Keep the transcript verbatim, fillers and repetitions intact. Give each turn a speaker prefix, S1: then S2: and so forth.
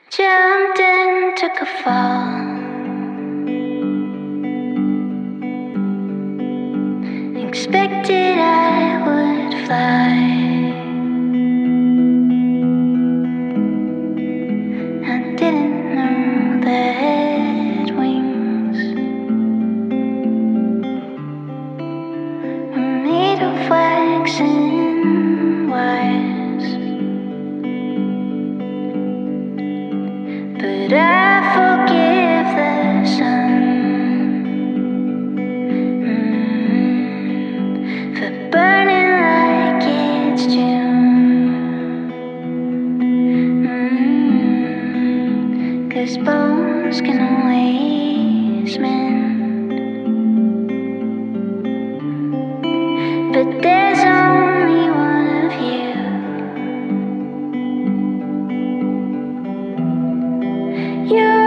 S1: Jumped and took a fall. Expected I would fly. I didn't know they had wings. I'm made of wax and wires, but I forgive the sun mm, for burning like it's June. mm, Cause bones can always mend, but there's only one of you. You